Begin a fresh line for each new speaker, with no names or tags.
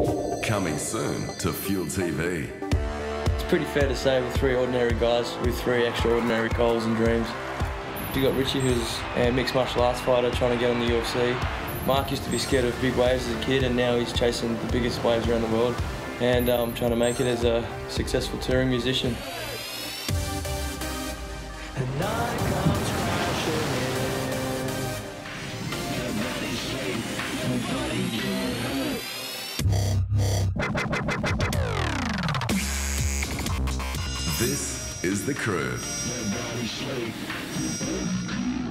Coming soon to Fuel TV.
It's pretty fair to say we're three ordinary guys with three extraordinary goals and dreams. You got Richie, who's a mixed martial arts fighter trying to get on the UFC. Mark used to be scared of big waves as a kid, and now he's chasing the biggest waves around the world and trying to make it as a successful touring musician.
This is The Crew.